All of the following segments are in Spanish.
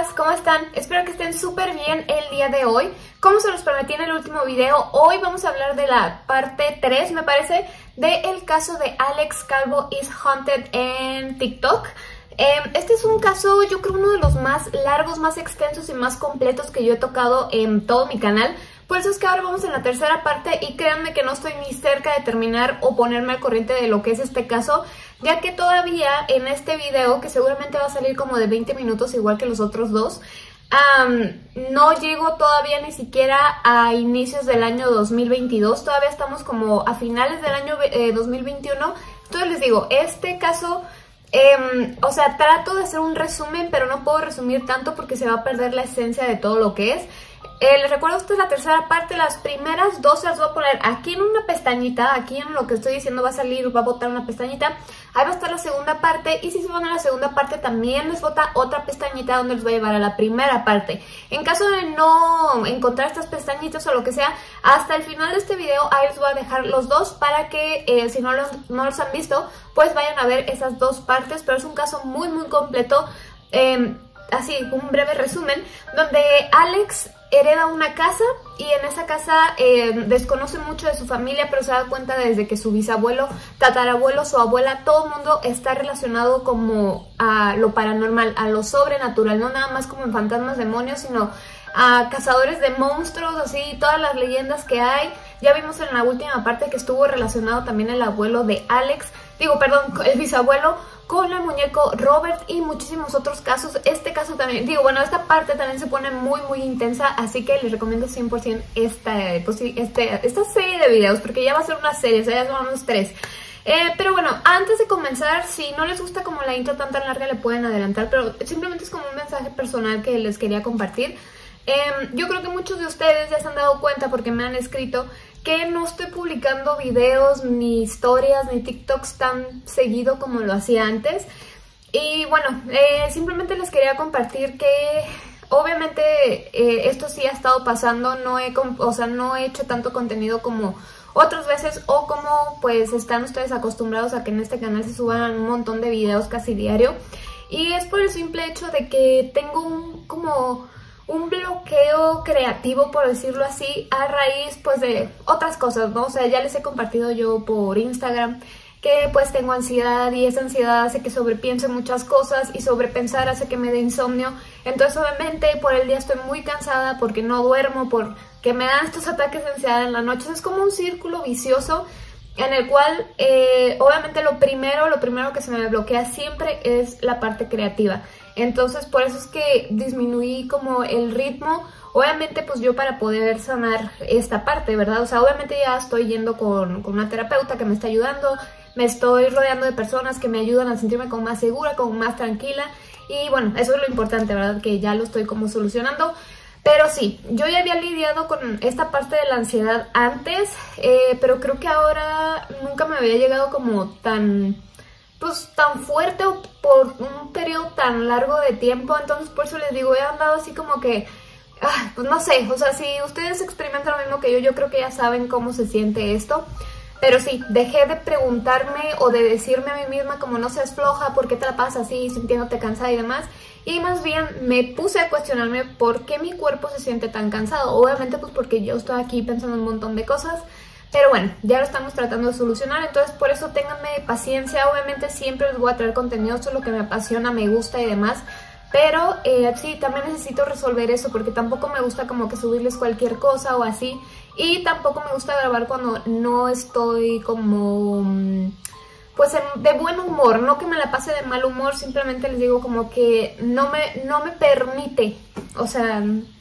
chicas, ¿cómo están? Espero que estén súper bien el día de hoy. Como se los prometí en el último video, hoy vamos a hablar de la parte 3, me parece, del caso de Alex Calvo is Haunted en TikTok. Este es un caso, yo creo, uno de los más largos, más extensos y más completos que yo he tocado en todo mi canal. Por eso es que ahora vamos en la tercera parte y créanme que no estoy ni cerca de terminar o ponerme al corriente de lo que es este caso, ya que todavía en este video, que seguramente va a salir como de 20 minutos igual que los otros dos, no llego todavía ni siquiera a inicios del año 2022, todavía estamos como a finales del año 2021. Entonces les digo, este caso... o sea, trato de hacer un resumen, pero no puedo resumir tanto porque se va a perder la esencia de todo lo que es. Les recuerdo, esta es la tercera parte, las primeras dos se las voy a poner aquí en una pestañita, aquí en lo que estoy diciendo va a salir, va a botar una pestañita, ahí va a estar la segunda parte y si se van a la segunda parte también les bota otra pestañita donde les va a llevar a la primera parte. En caso de no encontrar estas pestañitas o lo que sea, hasta el final de este video ahí les voy a dejar los dos para que si no los han visto, pues vayan a ver esas dos partes, pero es un caso muy completo. Así, un breve resumen, donde Alex hereda una casa y en esa casa desconoce mucho de su familia, pero se da cuenta desde que su bisabuelo, tatarabuelo, su abuela, todo el mundo está relacionado como a lo paranormal, a lo sobrenatural, no nada más como en fantasmas, demonios, sino a cazadores de monstruos, así, todas las leyendas que hay. Ya vimos en la última parte que estuvo relacionado también el abuelo de Alex, el bisabuelo, con el muñeco Robert y muchísimos otros casos. Este caso también, esta parte también se pone muy intensa, así que les recomiendo 100% esta serie de videos, porque ya va a ser una serie, o sea, ya son unos 3. Pero bueno, antes de comenzar, si no les gusta como la intro tan larga, le pueden adelantar, pero simplemente es como un mensaje personal que les quería compartir. Yo creo que muchos de ustedes ya se han dado cuenta porque me han escrito que no estoy publicando videos, ni historias, ni TikToks tan seguido como lo hacía antes. Y bueno, simplemente les quería compartir que obviamente esto sí ha estado pasando, no he hecho tanto contenido como otras veces o como pues están ustedes acostumbrados a que en este canal se suban un montón de videos casi diario. Y es por el simple hecho de que tengo un bloqueo creativo, por decirlo así, a raíz pues de otras cosas, ¿no? O sea, ya les he compartido yo por Instagram que pues tengo ansiedad y esa ansiedad hace que sobrepiense muchas cosas y sobrepensar hace que me dé insomnio. Entonces obviamente por el día estoy muy cansada porque no duermo, porque me dan estos ataques de ansiedad en la noche. Es como un círculo vicioso en el cual obviamente lo primero que se me bloquea siempre es la parte creativa. Entonces por eso es que disminuí como el ritmo, obviamente pues yo para poder sanar esta parte, ¿verdad? O sea, obviamente ya estoy yendo con una terapeuta que me está ayudando, me estoy rodeando de personas que me ayudan a sentirme como más segura, como más tranquila y bueno, eso es lo importante, ¿verdad? Que ya lo estoy como solucionando. Pero sí, yo ya había lidiado con esta parte de la ansiedad antes, pero creo que ahora nunca me había llegado como tan fuerte o por un periodo tan largo de tiempo. Entonces por eso les digo, he andado así como que, pues no sé, o sea, si ustedes experimentan lo mismo que yo creo que ya saben cómo se siente esto. Pero sí, dejé de preguntarme o de decirme a mí misma como no seas floja, ¿por qué te la pasas así, sintiéndote cansada y demás? Y más bien me puse a cuestionarme por qué mi cuerpo se siente tan cansado. Obviamente pues porque yo estoy aquí pensando en un montón de cosas. Pero bueno, ya lo estamos tratando de solucionar, entonces por eso ténganme paciencia. Obviamente siempre les voy a traer contenido, esto es lo que me apasiona, me gusta y demás. Pero sí, también necesito resolver eso porque tampoco me gusta como que subirles cualquier cosa o así. Y tampoco me gusta grabar cuando no estoy como... pues de buen humor, no que me la pase de mal humor, simplemente les digo como que no me permite. O sea,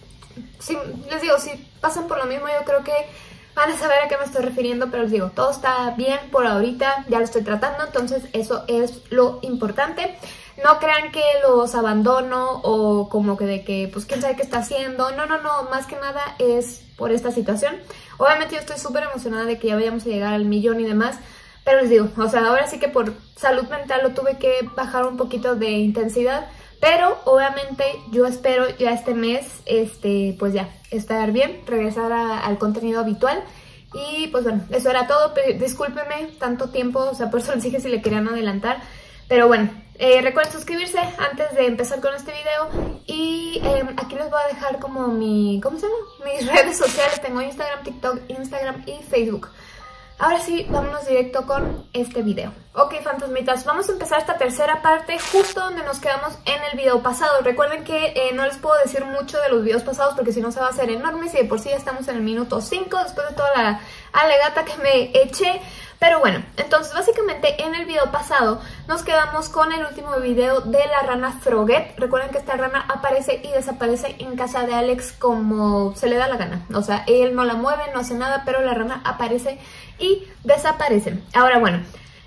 les digo, si pasan por lo mismo yo creo que van a saber a qué me estoy refiriendo, pero les digo, todo está bien por ahorita, ya lo estoy tratando, entonces eso es lo importante. No crean que los abandono o como que de que, pues, quién sabe qué está haciendo. No, más que nada es por esta situación. Obviamente yo estoy súper emocionada de que ya vayamos a llegar al 1,000,000 y demás, pero les digo, o sea, ahora sí que por salud mental lo tuve que bajar un poquito de intensidad. Pero obviamente yo espero ya este mes, pues ya, estar bien, regresar al contenido habitual. Y pues bueno, eso era todo. Discúlpenme tanto tiempo, o sea, por eso les dije si le querían adelantar. Pero bueno, recuerden suscribirse antes de empezar con este video. Y aquí les voy a dejar como ¿cómo se llama? Mis redes sociales. Tengo Instagram, TikTok, Instagram y Facebook. Ahora sí, vámonos directo con este video. Ok, fantasmitas, vamos a empezar esta tercera parte justo donde nos quedamos en el video pasado. Recuerden que no les puedo decir mucho de los videos pasados porque si no se va a hacer enorme. Si de por sí ya estamos en el minuto 5 después de toda la alegata que me eché. Pero bueno, entonces básicamente en el video pasado nos quedamos con el último video de la rana Frogette. Recuerden que esta rana aparece y desaparece en casa de Alex como se le da la gana. O sea, él no la mueve, no hace nada, pero la rana aparece y desaparece. Ahora bueno,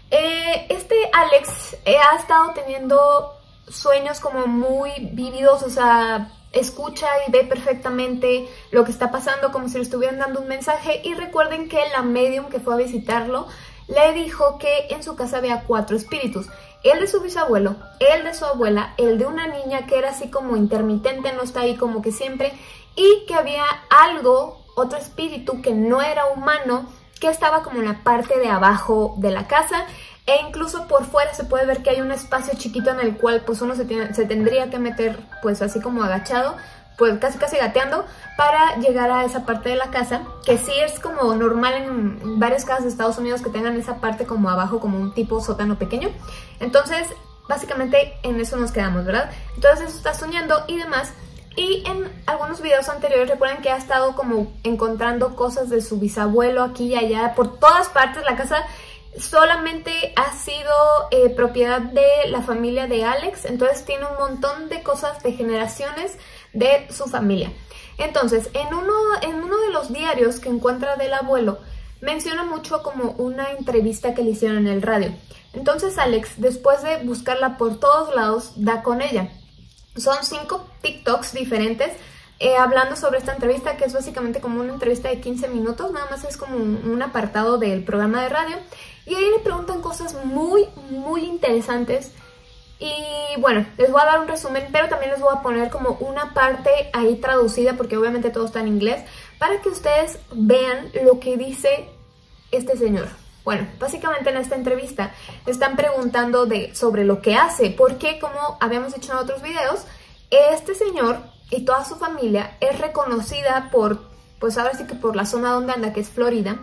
este Alex ha estado teniendo sueños como muy vívidos, o sea, escucha y ve perfectamente lo que está pasando como si le estuvieran dando un mensaje. Y recuerden que la medium que fue a visitarlo le dijo que en su casa había 4 espíritus: el de su bisabuelo, el de su abuela, el de una niña que era así como intermitente, no está ahí como que siempre, y que había algo, otro espíritu que no era humano, que estaba como en la parte de abajo de la casa. E incluso por fuera se puede ver que hay un espacio chiquito en el cual pues uno se tendría que meter pues así como agachado, pues casi gateando para llegar a esa parte de la casa, que sí es como normal en varias casas de Estados Unidos que tengan esa parte como abajo, como un tipo sótano pequeño. Entonces básicamente en eso nos quedamos, ¿verdad? Entonces eso está soñando y demás. Y en algunos videos anteriores recuerden que ha estado como encontrando cosas de su bisabuelo aquí y allá, por todas partes. La casa solamente ha sido propiedad de la familia de Alex, entonces tiene un montón de cosas de generaciones de su familia. Entonces, en uno de los diarios que encuentra del abuelo, menciona mucho como una entrevista que le hicieron en el radio. Entonces Alex, después de buscarla por todos lados, da con ella. Son 5 TikToks diferentes hablando sobre esta entrevista, que es básicamente como una entrevista de 15 minutos, nada más es como un apartado del programa de radio. Y ahí le preguntan cosas muy interesantes. Y bueno, les voy a dar un resumen, pero también les voy a poner como una parte ahí traducida, porque obviamente todo está en inglés, para que ustedes vean lo que dice este señor. Bueno, básicamente en esta entrevista le están preguntando sobre lo que hace, porque como habíamos dicho en otros videos, este señor y toda su familia es reconocida por, pues ahora sí que por la zona donde anda, que es Florida,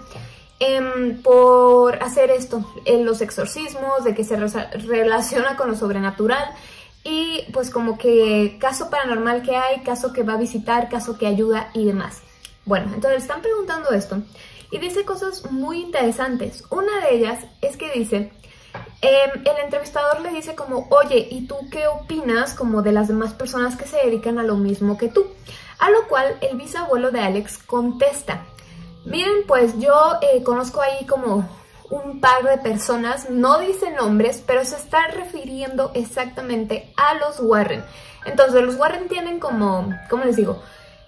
por hacer esto, los exorcismos, de que se relaciona con lo sobrenatural y pues como que caso paranormal que hay, caso que va a visitar, caso que ayuda y demás. Bueno, entonces están preguntando esto y dice cosas muy interesantes. Una de ellas es que dice, el entrevistador le dice como, oye, ¿y tú qué opinas como de las demás personas que se dedican a lo mismo que tú? A lo cual el bisabuelo de Alex contesta, miren, pues yo conozco ahí como un par de personas, no dice nombres, pero se está refiriendo exactamente a los Warren. Entonces los Warren tienen como, ¿cómo les digo?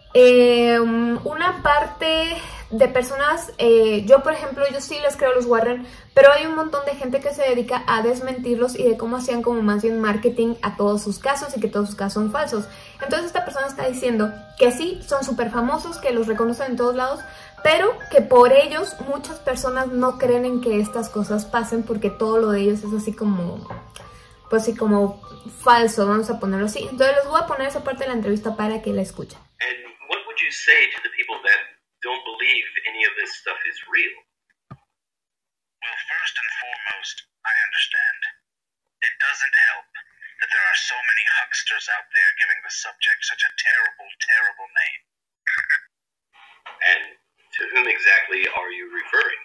Una parte de personas, yo por ejemplo, yo sí les creo a los Warren, pero hay un montón de gente que se dedica a desmentirlos y de cómo hacían como más bien marketing a todos sus casos y que todos sus casos son falsos. Entonces esta persona está diciendo que sí, son súper famosos, que los reconocen en todos lados, pero que por ellos muchas personas no creen en que estas cosas pasen porque todo lo de ellos es así como, pues sí, como falso, vamos a ponerlo así. Entonces les voy a poner esa parte de la entrevista para que la escuchen. And what would you say to the people that don't believe any of this stuff is real? Well, first and foremost, I understand. It doesn't help that there are so many hucksters out there giving the subject such a terrible, terrible name. And to whom exactly are you referring?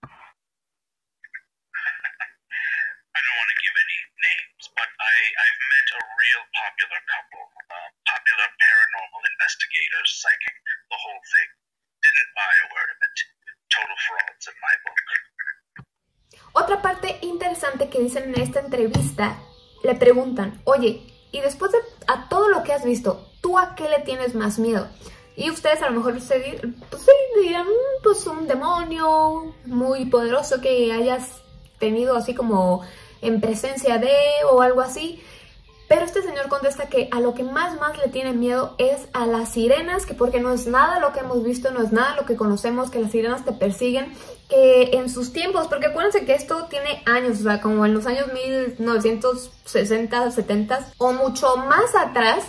I don't want to give any names, but I've met a real popular couple. Popular paranormal investigators, psychic, the whole thing. Didn't buy a word of it. Total frauds in my book. Otra parte interesante que dicen en esta entrevista, le preguntan, oye, y después de a todo lo que has visto, ¿tú a qué le tienes más miedo? Y ustedes a lo mejor pues sí, dirán, pues un demonio muy poderoso que hayas tenido así como en presencia de o algo así. Pero este señor contesta que a lo que más le tiene miedo es a las sirenas, que porque no es nada lo que hemos visto, no es nada lo que conocemos, que las sirenas te persiguen, que en sus tiempos, porque acuérdense que esto tiene años, o sea, como en los años 1960, 70 o mucho más atrás,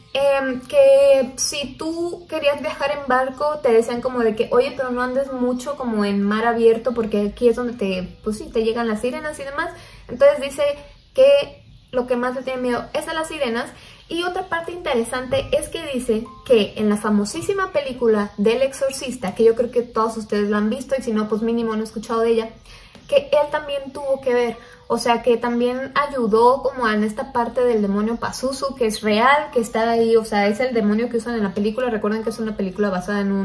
que si tú querías viajar en barco te decían como de que, oye, pero no andes mucho como en mar abierto porque aquí es donde pues sí, te llegan las sirenas y demás. Entonces dice que lo que más le tiene miedo es a las sirenas. Y otra parte interesante es que dice que en la famosísima película del Exorcista, que yo creo que todos ustedes la han visto y si no, pues mínimo no he escuchado de ella, que él también tuvo que ver, o sea, que también ayudó como en esta parte del demonio Pazuzu, que es real, que está ahí, o sea, es el demonio que usan en la película. Recuerden que es una película basada en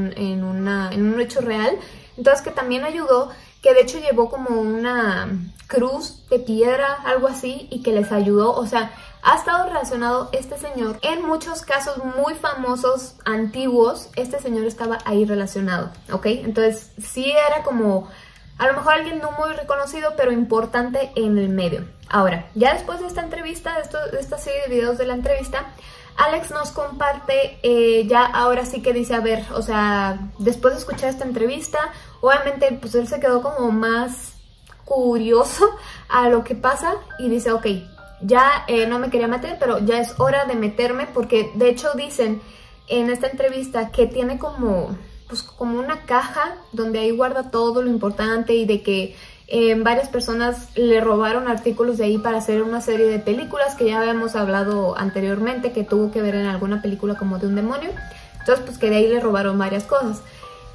un hecho real, entonces que también ayudó, que de hecho llevó como una cruz de piedra, algo así, y que les ayudó, o sea, ha estado relacionado este señor en muchos casos muy famosos, antiguos. Este señor estaba ahí relacionado, ¿ok? Entonces sí era como, a lo mejor alguien no muy reconocido, pero importante en el medio. Ahora, ya después de esta entrevista, de esta serie de videos de la entrevista, Alex nos comparte, ya ahora sí que dice, a ver, o sea, después de escuchar esta entrevista, obviamente pues él se quedó como más curioso a lo que pasa y dice, ok, ya no me quería meter, pero ya es hora de meterme, porque de hecho dicen en esta entrevista que tiene como, pues, como una caja donde ahí guarda todo lo importante y de que varias personas le robaron artículos de ahí para hacer una serie de películas que ya habíamos hablado anteriormente, que tuvo que ver en alguna película como de un demonio. Entonces pues que de ahí le robaron varias cosas.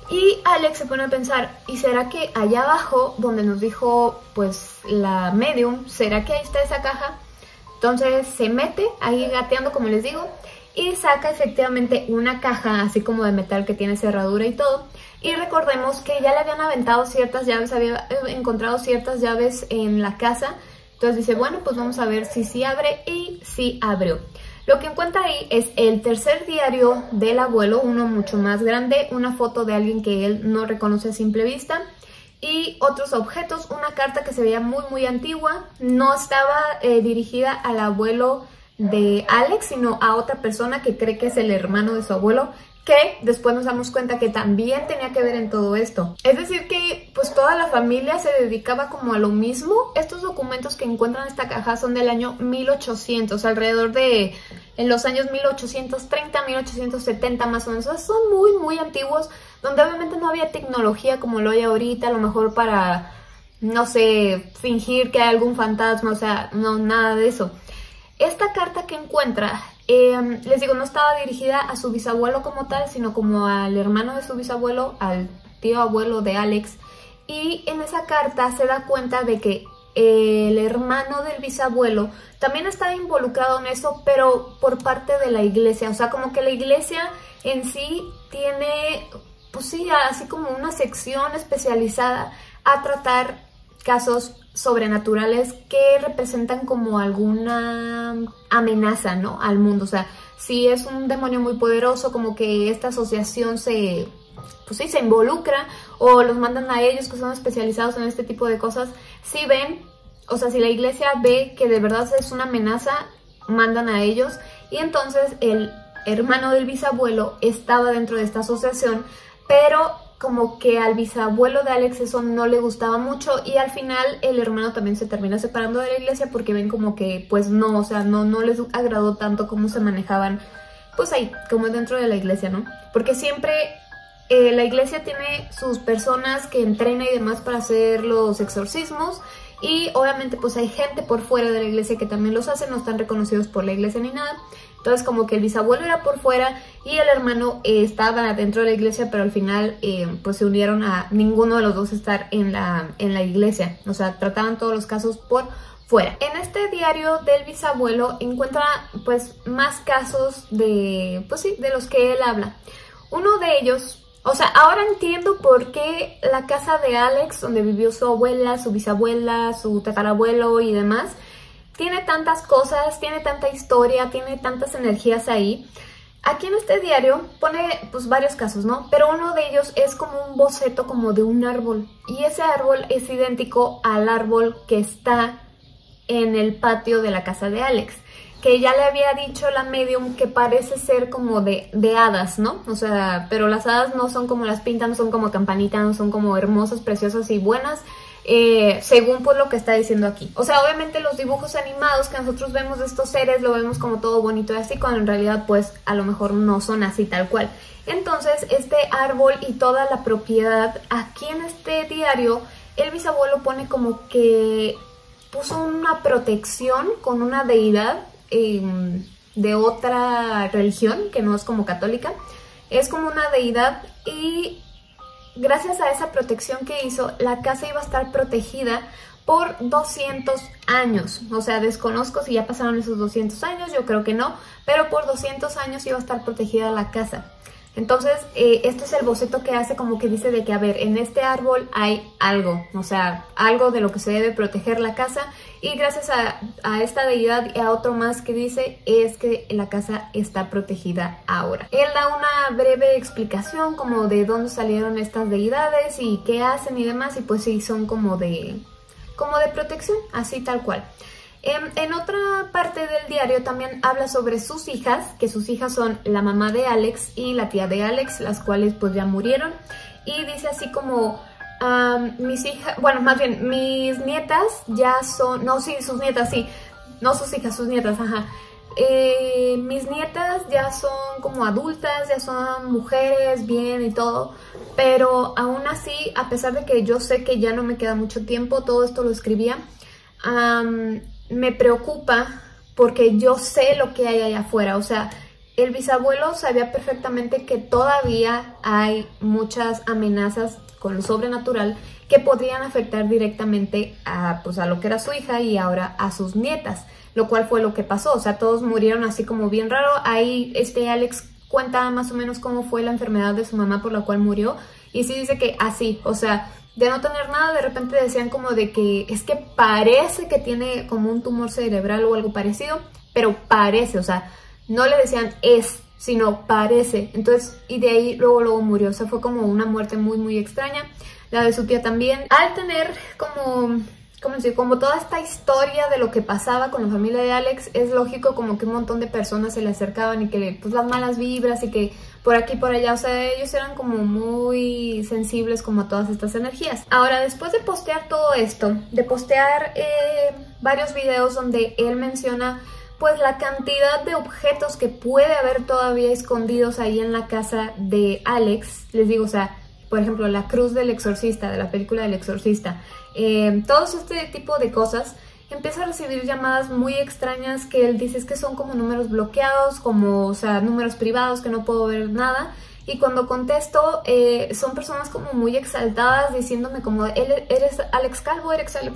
Y Alex se pone a pensar, ¿y será que allá abajo donde nos dijo pues la medium, será que ahí está esa caja? Entonces se mete ahí gateando, como les digo, y saca efectivamente una caja así como de metal que tiene cerradura y todo. Y recordemos que ya le habían aventado ciertas llaves, había encontrado ciertas llaves en la casa. Entonces dice, bueno, pues vamos a ver si sí abre, y sí abrió. Lo que encuentra ahí es el tercer diario del abuelo, uno mucho más grande, una foto de alguien que él no reconoce a simple vista, y otros objetos, una carta que se veía muy antigua, no estaba dirigida al abuelo de Alex, sino a otra persona que cree que es el hermano de su abuelo, que después nos damos cuenta que también tenía que ver en todo esto. Es decir que pues toda la familia se dedicaba como a lo mismo. Estos documentos que encuentran en esta caja son del año 1800, alrededor de en los años 1830, 1870 más o menos. O sea, son muy antiguos, donde obviamente no había tecnología como lo hay ahorita, a lo mejor para, no sé, fingir que hay algún fantasma, o sea, no, nada de eso. Esta carta que encuentra, les digo, no estaba dirigida a su bisabuelo como tal, sino como al hermano de su bisabuelo, al tío abuelo de Alex. Y en esa carta se da cuenta de que el hermano del bisabuelo también estaba involucrado en eso, pero por parte de la iglesia. O sea, como que la iglesia en sí tiene, pues sí, así como una sección especializada a tratar casos sobrenaturales que representan como alguna amenaza, ¿no?, al mundo. O sea, si es un demonio muy poderoso, como que esta asociación se involucra, o los mandan a ellos que son especializados en este tipo de cosas. Si ven, o sea, si la iglesia ve que de verdad es una amenaza, mandan a ellos. Y entonces el hermano del bisabuelo estaba dentro de esta asociación, pero como que al bisabuelo de Alex eso no le gustaba mucho, y al final el hermano también se termina separando de la iglesia porque ven como que pues no, o sea, no les agradó tanto cómo se manejaban pues ahí, como dentro de la iglesia, ¿no? Porque siempre la iglesia tiene sus personas que entrena y demás para hacer los exorcismos, y obviamente pues hay gente por fuera de la iglesia que también los hace, no están reconocidos por la iglesia ni nada. Entonces como que el bisabuelo era por fuera y el hermano estaba dentro de la iglesia, pero al final pues se unieron a ninguno de los dos estar en la iglesia. O sea, trataban todos los casos por fuera. En este diario del bisabuelo encuentra pues más casos de, pues sí, de los que él habla. Uno de ellos, o sea, ahora entiendo por qué la casa de Alex, donde vivió su abuela, su bisabuela, su tatarabuelo y demás, tiene tantas cosas, tiene tanta historia, tiene tantas energías ahí. Aquí en este diario pone pues varios casos, ¿no? Pero uno de ellos es como un boceto como de un árbol. Y ese árbol es idéntico al árbol que está en el patio de la casa de Alex. que ya le había dicho la medium que parece ser como de hadas, ¿no? O sea, pero las hadas no son como las pintan, no son como campanitas, no son como hermosas, preciosas y buenas, según pues lo que está diciendo aquí. O sea, obviamente los dibujos animados que nosotros vemos de estos seres lo vemos como todo bonito y así, cuando en realidad pues a lo mejor no son así tal cual. Entonces este árbol y toda la propiedad, aquí en este diario el bisabuelo pone como que puso una protección con una deidad de otra religión que no es como católica, es como una deidad, y gracias a esa protección que hizo, la casa iba a estar protegida por 200 años. O sea, desconozco si ya pasaron esos 200 años, yo creo que no, pero por 200 años iba a estar protegida la casa. Entonces, esto es el boceto que hace, como que dice de que, a ver, en este árbol hay algo, o sea, algo de lo que se debe proteger la casa, y gracias a esta deidad y a otro más que dice, es que la casa está protegida ahora. Él da una breve explicación como de dónde salieron estas deidades y qué hacen y demás, y pues sí, son como de protección, así tal cual. En otra parte del diario también habla sobre sus hijas, que sus hijas son la mamá de Alex y la tía de Alex, las cuales pues ya murieron, y dice así como, mis hijas, bueno, más bien, mis nietas ya son, no, sí, sus nietas, sí, no sus hijas, sus nietas, ajá. Mis nietas ya son como adultas, ya son mujeres, bien y todo, pero aún así, a pesar de que yo sé que ya no me queda mucho tiempo, todo esto lo escribía, me preocupa porque yo sé lo que hay allá afuera. O sea, el bisabuelo sabía perfectamente que todavía hay muchas amenazas con lo sobrenatural que podrían afectar directamente a lo que era su hija y ahora a sus nietas, lo cual fue lo que pasó. O sea, todos murieron así como bien raro. Ahí Alex cuenta más o menos cómo fue la enfermedad de su mamá por la cual murió, y sí dice que así, o sea, de no tener nada, de repente decían como de que es que parece que tiene como un tumor cerebral o algo parecido, pero parece, o sea, no le decían es, sino parece. Entonces, y de ahí luego murió. O sea, fue como una muerte muy muy extraña. La de su tía también. Al tener como toda esta historia de lo que pasaba con la familia de Alex, es lógico como que un montón de personas se le acercaban y que pues las malas vibras y que por aquí y por allá, o sea, ellos eran como muy sensibles como a todas estas energías. Ahora, después de postear todo esto, de postear varios videos donde él menciona pues la cantidad de objetos que puede haber todavía escondidos ahí en la casa de Alex, les digo, o sea, por ejemplo, la cruz del exorcista, de la película del exorcista, todos este tipo de cosas, empieza a recibir llamadas muy extrañas que él dice es que son como números bloqueados, como, o sea, números privados que no puedo ver nada. Y cuando contesto, son personas como muy exaltadas diciéndome como, eres Alex Calvo,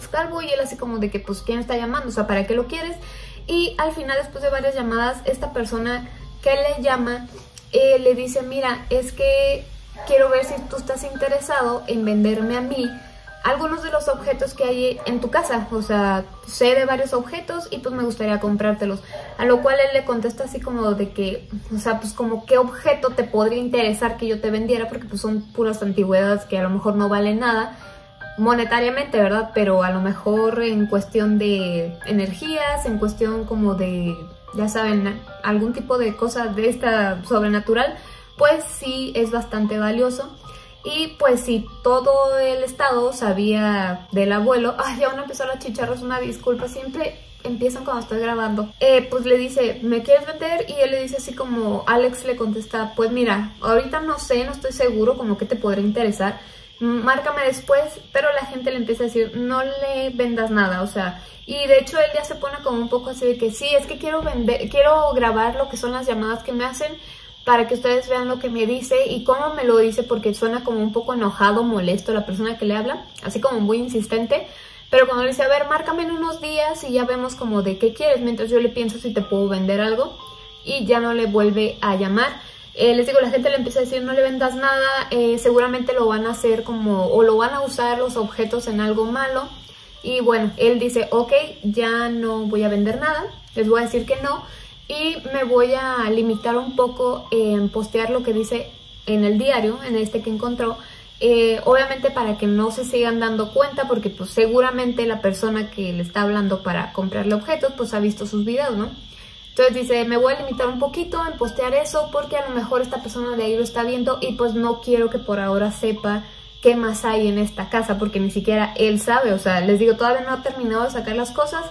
y él así como de que pues ¿quién está llamando? O sea, ¿para qué lo quieres? Y al final, después de varias llamadas, esta persona que le llama, le dice, mira, es que quiero ver si tú estás interesado en venderme a mí algunos de los objetos que hay en tu casa. O sea, sé de varios objetos y pues me gustaría comprártelos. A lo cual él le contesta así como de que, o sea, pues como qué objeto te podría interesar que yo te vendiera, porque pues son puras antigüedades que a lo mejor no valen nada monetariamente, ¿verdad? Pero a lo mejor en cuestión de energías, en cuestión como de, ya saben, algún tipo de cosa de esta sobrenatural, pues sí es bastante valioso. Y pues si todo el estado sabía del abuelo, ay, ya van a empezar las chicharros, una disculpa, siempre empiezan cuando estoy grabando. Pues le dice, ¿me quieres vender? Y él le dice así como, Alex le contesta, pues mira, ahorita no sé, no estoy seguro como que te podría interesar, márcame después. Pero la gente le empieza a decir, no le vendas nada, o sea, y de hecho él ya se pone como un poco así de que sí, es que quiero grabar lo que son las llamadas que me hacen, para que ustedes vean lo que me dice y cómo me lo dice, porque suena como un poco enojado, molesto la persona que le habla, así como muy insistente. Pero cuando le dice, a ver, márcame en unos días y ya vemos como de qué quieres, mientras yo le pienso si te puedo vender algo, y ya no le vuelve a llamar. Les digo, la gente le empieza a decir, no le vendas nada, seguramente lo van a hacer como, o lo van a usar los objetos en algo malo. Y bueno, él dice, ok, ya no voy a vender nada, les voy a decir que no. Y me voy a limitar un poco en postear lo que dice en el diario, en este que encontró. Obviamente para que no se sigan dando cuenta, porque pues seguramente la persona que le está hablando para comprarle objetos pues ha visto sus videos, ¿no? Entonces dice, me voy a limitar un poquito en postear eso porque a lo mejor esta persona de ahí lo está viendo y pues no quiero que por ahora sepa qué más hay en esta casa porque ni siquiera él sabe. O sea, les digo, todavía no ha terminado de sacar las cosas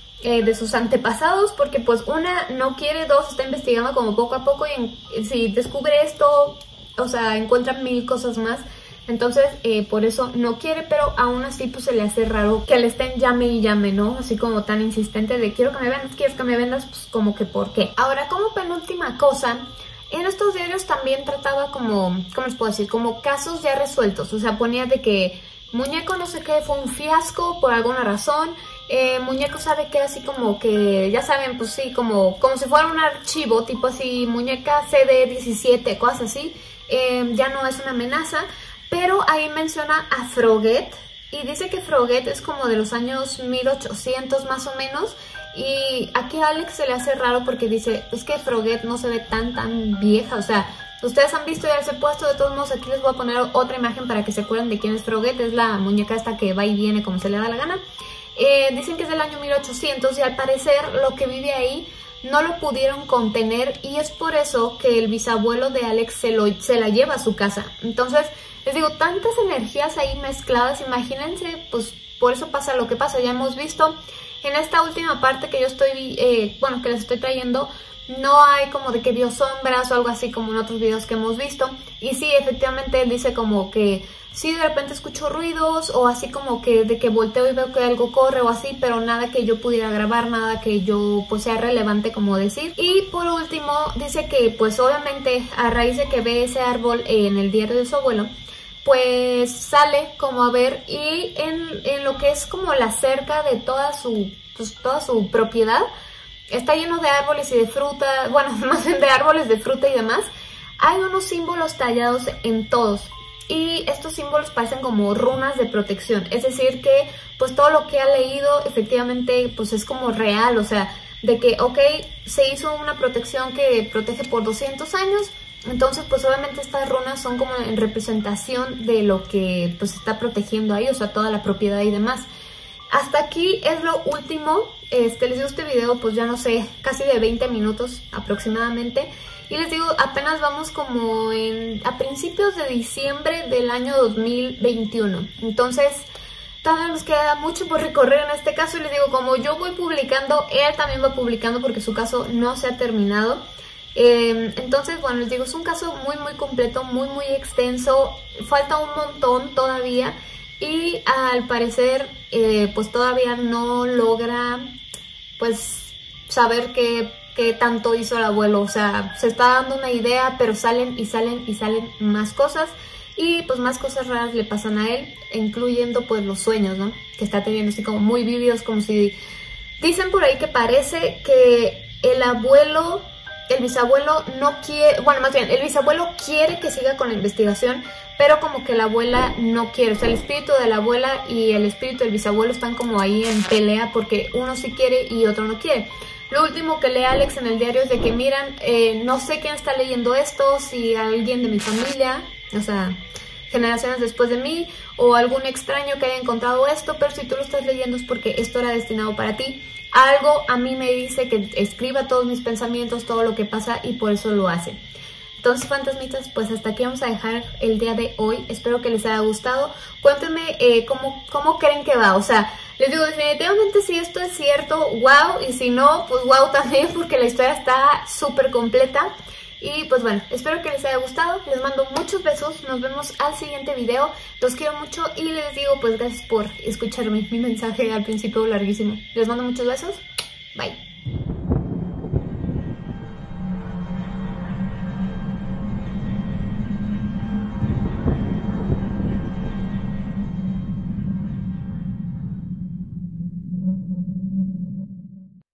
de sus antepasados porque pues una, no quiere, dos, está investigando como poco a poco y si descubre esto, o sea, encuentra 1000 cosas más. Entonces, por eso no quiere, pero aún así pues se le hace raro que le estén llame y llame, ¿no? Así como tan insistente de quiero que me vendas, pues como que ¿por qué? Ahora, como penúltima cosa, en estos diarios también trataba como, ¿cómo les puedo decir? Como casos ya resueltos, o sea, ponía de que muñeco no sé qué fue un fiasco por alguna razón, muñeco sabe que así como que, ya saben, pues sí, como si fuera un archivo, tipo así, muñeca CD17, cosas así, ya no es una amenaza. Pero ahí menciona a Froguet y dice que Froguet es como de los años 1800 más o menos. Y aquí a Alex se le hace raro porque dice, es que Froguet no se ve tan vieja. O sea, ustedes han visto ya ese puesto, de todos modos aquí les voy a poner otra imagen para que se acuerden de quién es Froguet. Es la muñeca esta que va y viene como se le da la gana. Dicen que es del año 1800 y al parecer lo que vive ahí no lo pudieron contener y es por eso que el bisabuelo de Alex se la lleva a su casa. Entonces, les digo, tantas energías ahí mezcladas, imagínense, pues por eso pasa lo que pasa. Ya hemos visto en esta última parte que yo estoy, que les estoy trayendo, no hay como de que vio sombras o algo así como en otros videos que hemos visto. Y sí, efectivamente él dice como que sí, de repente escucho ruidos o así como que de que volteo y veo que algo corre o así, pero nada que yo pudiera grabar, nada que yo pues sea relevante como decir. Y por último dice que pues obviamente a raíz de que ve ese árbol en el diario de su abuelo, pues sale como a ver y en lo que es como la cerca de toda su propiedad está lleno de árboles y de fruta, bueno, más bien de árboles, de fruta y demás. Hay unos símbolos tallados en todos y estos símbolos parecen como runas de protección, es decir que pues todo lo que ha leído efectivamente pues es como real, o sea, de que ok, se hizo una protección que protege por 200 años, entonces pues obviamente estas runas son como en representación de lo que pues está protegiendo ahí, o sea, toda la propiedad y demás. Hasta aquí es lo último. Les digo, este video pues ya no sé, casi de 20 minutos aproximadamente. Y les digo, apenas vamos como a principios de diciembre del año 2021. Entonces todavía nos queda mucho por recorrer en este caso. Y les digo, como yo voy publicando, él también va publicando porque su caso no se ha terminado. Entonces, bueno, les digo, es un caso muy completo, muy extenso. Falta un montón todavía. Y al parecer pues todavía no logra pues saber qué tanto hizo el abuelo. O sea, se está dando una idea, pero salen más cosas. Y pues más cosas raras le pasan a él, incluyendo pues los sueños, ¿no? Que está teniendo así como muy vívidos, como si... Dicen por ahí que parece que el bisabuelo no quiere, bueno, más bien, el bisabuelo quiere que siga con la investigación, pero como que la abuela no quiere. O sea, el espíritu de la abuela y el espíritu del bisabuelo están como ahí en pelea porque uno sí quiere y otro no quiere. Lo último que lee Alex en el diario es de que, miran, no sé quién está leyendo esto, si alguien de mi familia, o sea, generaciones después de mí, o algún extraño que haya encontrado esto, pero si tú lo estás leyendo es porque esto era destinado para ti. Algo a mí me dice que escriba todos mis pensamientos, todo lo que pasa, y por eso lo hace. Entonces, fantasmitas, pues hasta aquí vamos a dejar el día de hoy. Espero que les haya gustado. Cuéntenme cómo creen que va. O sea, les digo, definitivamente si esto es cierto, wow. Y si no, pues wow también, porque la historia está súper completa. Y pues bueno, espero que les haya gustado. Les mando muchos besos. Nos vemos al siguiente video. Los quiero mucho y les digo pues gracias por escucharme. Mi mensaje al principio larguísimo. Les mando muchos besos. Bye.